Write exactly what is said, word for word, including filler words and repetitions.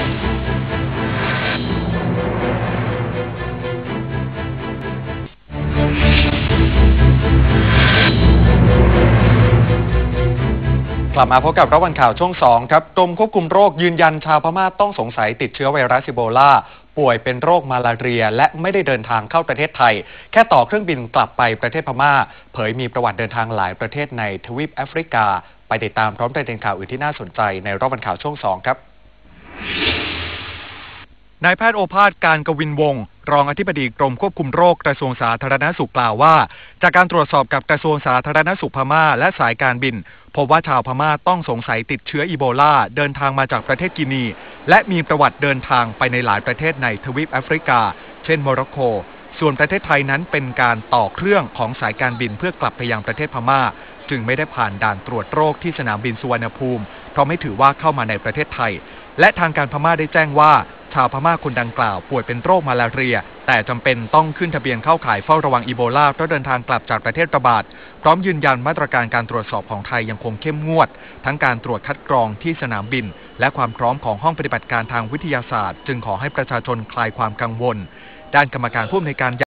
กลับมาพบกับรับวันข่าวช่วงสองครับกรมควบคุมโรคยืนยันชาวพม่าต้องสงสัยติดเชื้อไวรัสอีโบลาป่วยเป็นโรคมาลาเรียและไม่ได้เดินทางเข้าประเทศไทยแค่ต่อเครื่องบินกลับไปประเทศพม่าเผยมีประวัติเดินทางหลายประเทศในทวีปแอฟริกาไปติดตามพร้อมประเด็นข่าวอื่นที่น่าสนใจในรับวันข่าวช่วงสองครับนายแพทย์โอภาสการกวินวงศ์รองอธิบดีกรมควบคุมโรคกระทรวงสาธารณสุขกล่าวว่าจากการตรวจสอบกับกระทรวงสาธารณสุขพม่าและสายการบินพบว่าชาวพม่าต้องสงสัยติดเชื้ออีโบลาเดินทางมาจากประเทศกินีและมีประวัติเดินทางไปในหลายประเทศในทวีปแอฟริกาเช่นโมร็อกโกส่วนประเทศไทยนั้นเป็นการต่อเครื่องของสายการบินเพื่อกลับไปยังประเทศพม่าจึงไม่ได้ผ่านด่านตรวจโรคที่สนามบินสุวรรณภูมิเพราะไม่ถือว่าเข้ามาในประเทศไทยและทางการพม่าได้แจ้งว่าชาวพม่าคนดังกล่าวป่วยเป็นโรคมาลาเรียแต่จำเป็นต้องขึ้นทะเบียนเข้าข่ายเฝ้าระวังอีโบลาเพราะเดินทางกลับจากประเทศระบาดพร้อมยืนยันมาตรการการตรวจสอบของไทยยังคงเข้มงวดทั้งการตรวจคัดกรองที่สนามบินและความพร้อมของห้องปฏิบัติการทางวิทยาศาสตร์จึงขอให้ประชาชนคลายความกังวลด้านกรรมการผู้อำนวยการ